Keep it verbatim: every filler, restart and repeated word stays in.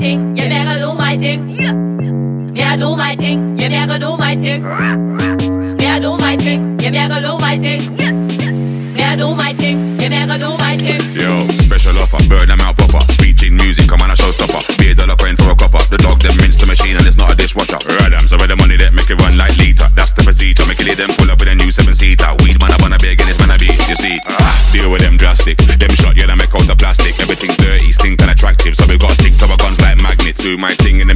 thing, yeah, me I go do my thing. Me I do my thing, yeah, me I go do my thing. Me I do my thing, yeah, me I go do my thing. Me I do my thing, yeah, me I go do my thing. Yo, special offer, bird them out popper. Speeching music, come on a showstopper. Be a dollar coin for a copper. The dog them rinse the machine and it's not a dishwasher. Radam, so where the money that make it run like liter. That's the procedure, make it them pull up with a new seven-seater. Weed man, I wanna be again, it's man I be. You see, ah, deal with them drastic. Them shot, yeah, they make out the plastic. Everything's dirty, stink and attractive. So we gotta stick to our guns like magnets. Do my thing in the